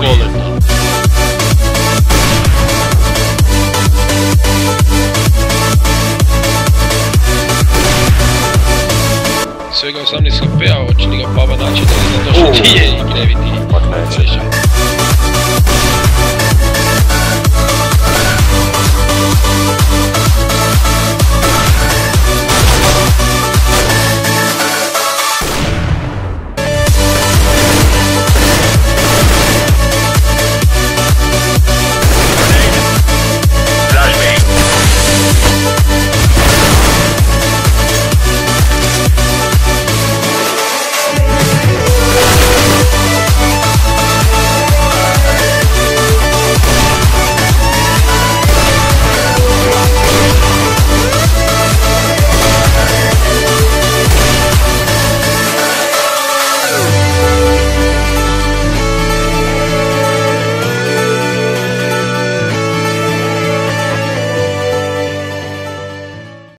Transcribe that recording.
goleta. Svega 18 HP-a, hoće li ga Pava naći da li ne došli ti je i ne vidi.